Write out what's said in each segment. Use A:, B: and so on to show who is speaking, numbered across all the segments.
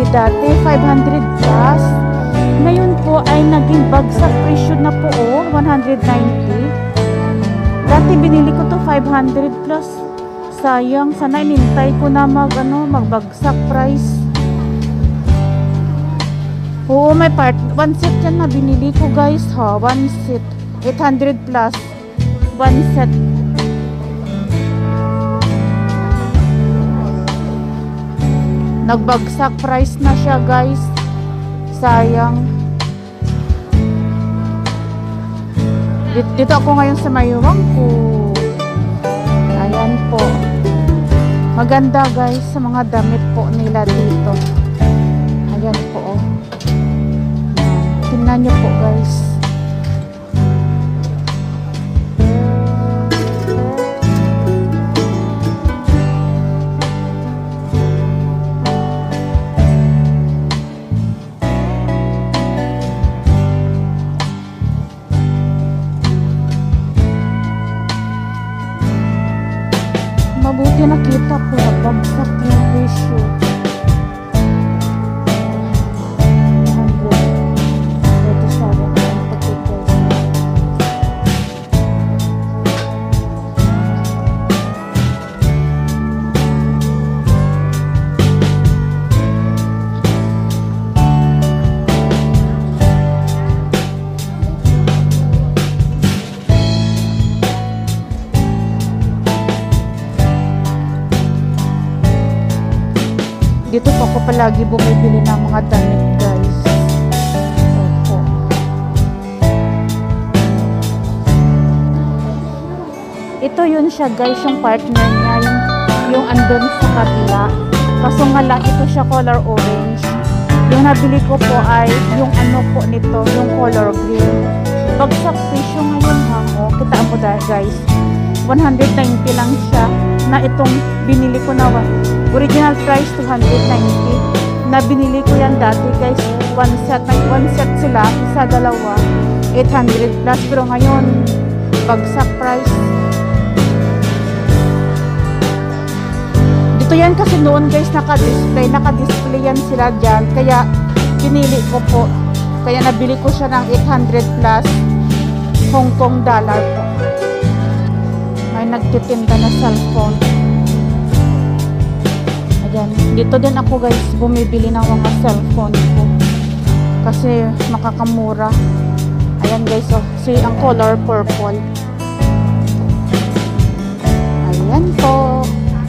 A: dati 500 plus. Ngayon po ay naging bagsak presyo na po, 190. Dati binili ko to 500 plus. Sayang, sana inintay ko na magbagsak price. Oo, may part. One set yan na binili ko guys ha. One set. 800 plus. One set. Nagbagsak price na siya guys. Sayang. Dito ako ngayon sa Mayuwang ko. Ayan po. Maganda guys sa mga damit po nila dito. Ayan po. Tingnan nyo po guys. Mabuti nakita po na bagsak yung presyo. Dito po ako palagi bumibili ng mga damit guys. Opo. Ito yun siya guys, yung partner niya, yung andun sa kabila. Kaso nga lang ito siya color orange. Yung nabili ko po ay yung ano po nito, yung color green. Bagsak presyo ngayon ha. O, kita mo guys. 190 lang siya na itong binili ko na original price 290 na binili ko yan dati guys. One set sila, isa dalawa 800 plus, pero ngayon bagsak price. Dito yan kasi noon guys naka-display yan sila dyan, kaya pinili ko po, kaya nabili ko siya ng 800 plus Hong Kong dollar po. May nagtitinda na cellphone. Ayan. Dito din ako guys bumibili ng mga cellphone ko. Kasi makakamura. Ayan guys, oh. See, ang color purple. Ayan po.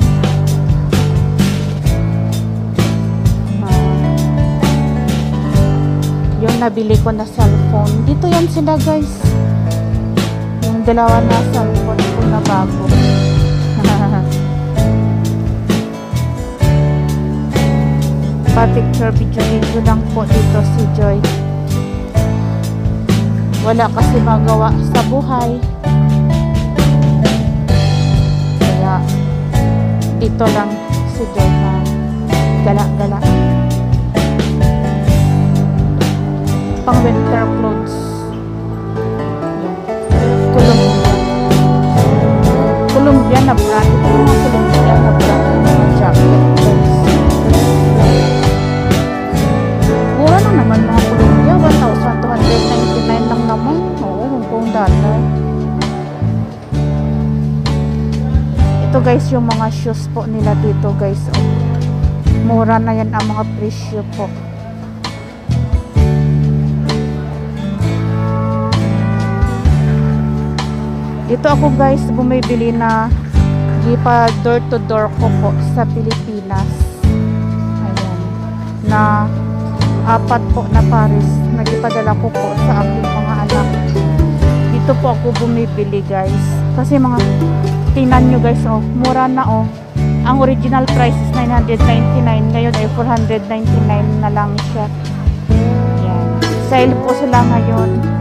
A: Yung nabili ko na cellphone. Dito yan sila guys. Yung dalawa na cellphone ko na bago. Pa-picture video lang po dito si Joy. Wala kasi magawa sa buhay. Kaya dito lang si Joy na gala-gala. Pang winter clothes. Columbia na brand. Ito yung mga Columbia na brand ng jacket guys. Mura lang naman mga Columbia. 1,299 lang naman. Oo, Hong Kong dollar. Ito guys yung mga shoes po nila dito guys. Oh. Mura na yan ang mga presyo po. Dito ako guys bumibili na gipa door to door ko po sa Pilipinas. Ayan. Na 4 po na pares. Nagipadala ko po sa aking mga anak. Dito po ako bumibili guys. Kasi mga tingnan nyo guys, oh, mura na oh. Ang original price is 999. Ngayon ay 499 na lang siya. Ayan. Sale po sila ngayon.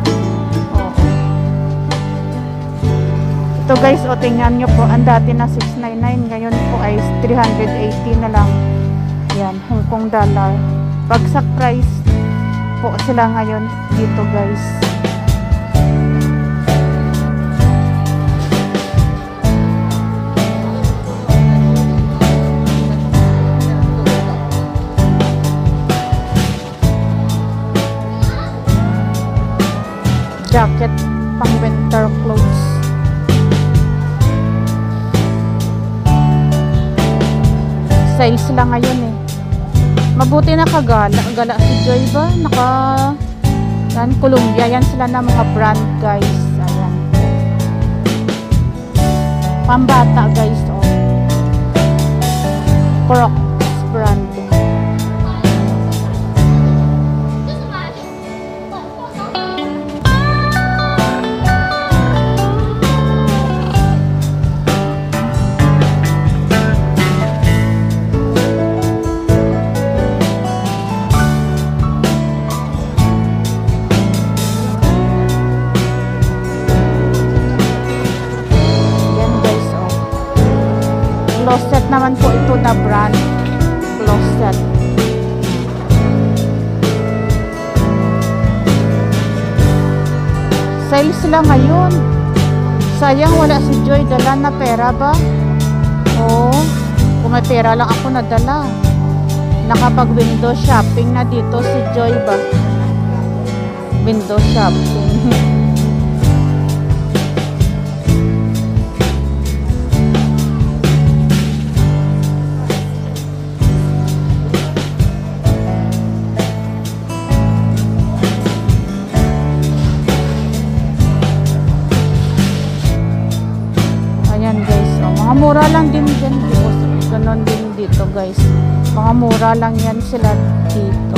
A: Ito guys, o tingnan nyo po, ang dati na 699, ngayon po ay 380 na lang. Yan, Hong Kong dollar. Bagsak price po sila ngayon dito guys. Sales lang ngayon eh. Mabuti nakagala. Gala si Joy ba? Yan, Columbia. Yan sila na mga brand guys. Ayan. Pambata guys. Oh. Crocs brand. Closet naman po ito na brand. Closet. Sales sila ngayon. Sayang wala si Joy. Dala na pera ba? Oo. Kung may pera lang ako nadala. Nakapag window shopping na dito si Joy ba? Window shopping. Mura lang din dyan dito. Ganon din dito guys. Mga mura lang yan sila dito.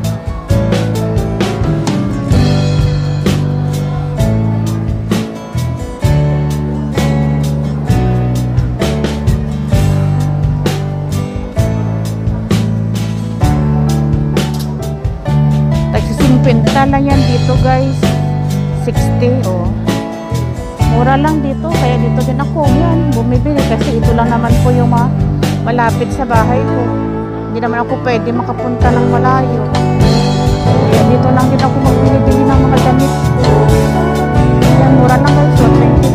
A: Tagsisimpunta lang yan dito guys. 60 oh. Mura lang dito, kaya dito din ako yan bumibili kasi ito lang naman po yung malapit sa bahay ko. Hindi naman ako pwede makapunta ng malayo. Kaya dito lang din ako magbili-bili ng mga damit ko. Yan, mura lang guys, so $20.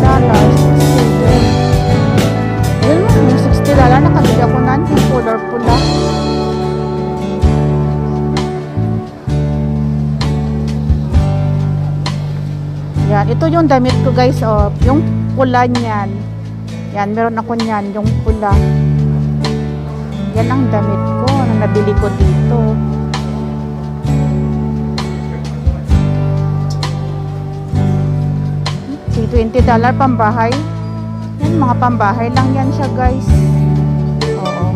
A: Ayun mo, yung $60 nakabili ako nan, yung color pula. Yan, ito yung damit ko guys, oh, yung pula niyan. Yan, meron ako niyan, yung pula. Yan ang damit ko na nabili ko dito. $20 pambahay. Yan, mga pambahay lang yan siya guys. Oo.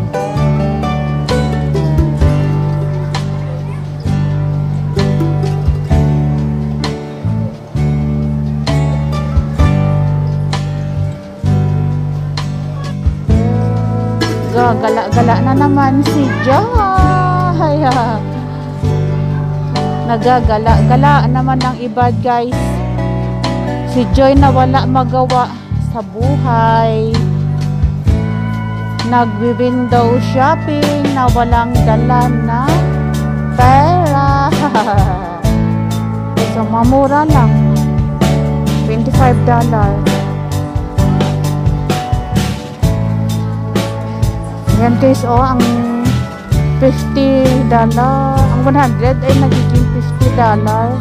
A: Gala-gala na naman si Joy. Nagagala-gala naman ng iba guys. Si Joy na wala magawa sa buhay. Nag-window shopping na walang dala na pera. So mamura lang. $25. Yan guys, oh, ang $50, ang 100 ay nagiging $50.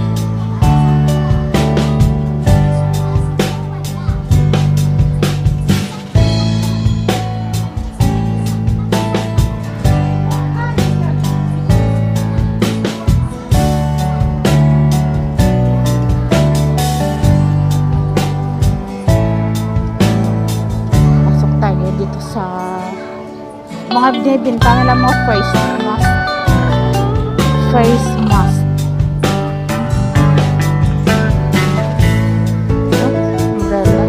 A: Pasok tayo dito sa mga binibinta nila mga face mask. Face mask. Umbrella.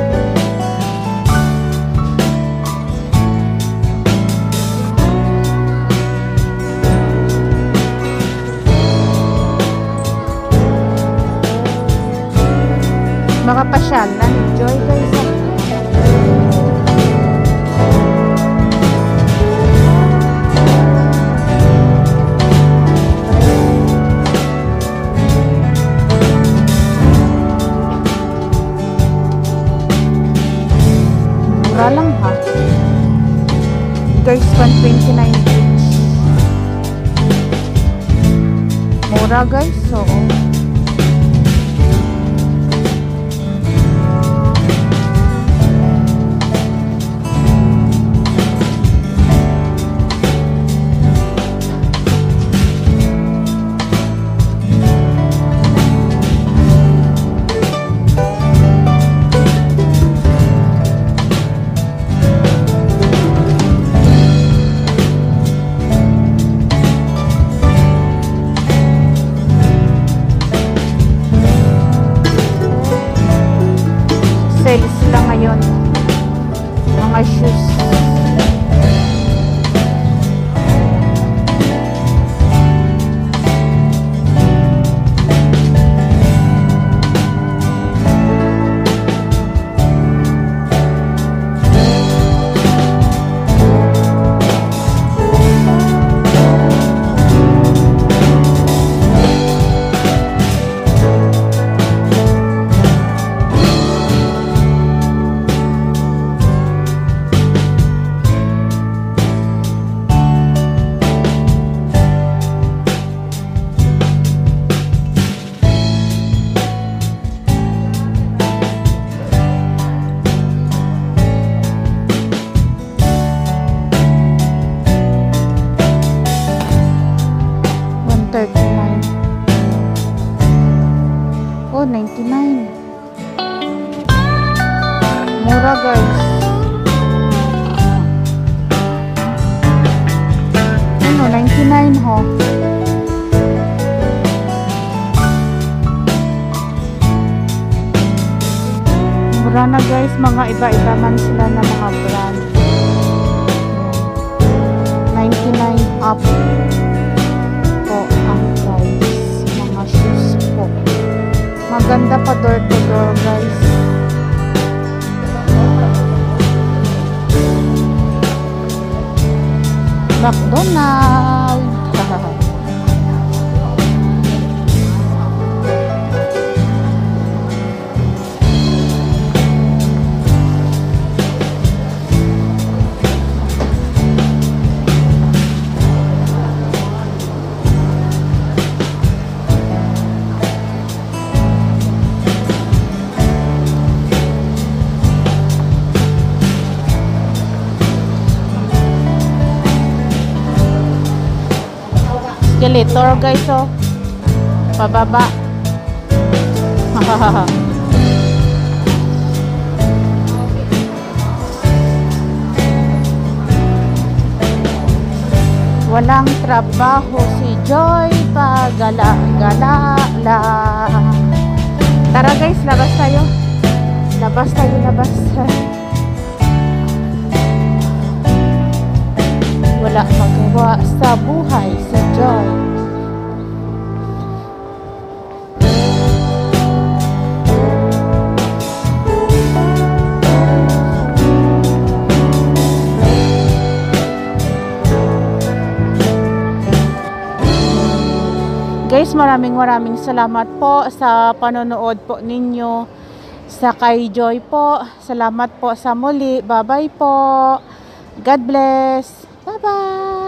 A: Mga pasyalan. Joy guys. Mura lang ha. Guys, 129 each. Mura guys, so 39. Oh, 99. Mura guys. Ano, 99 ho. Mura na guys, mga iba-iba man sila na mga brand. 99 up po ang price. Mga shoes po. Maganda pa door to door guys. McDonald's. Escalator guys, oh. Pababa. Walang trabaho si Joy, pagala-gala lang. Tara guys, labas tayo. Labas tayo, labas. Wala magawa sa buhay si Joy. Guys, maraming salamat po sa panonood po ninyo sa kay Joy po. Salamat po sa muli. Bye-bye po. God bless. Bye-bye.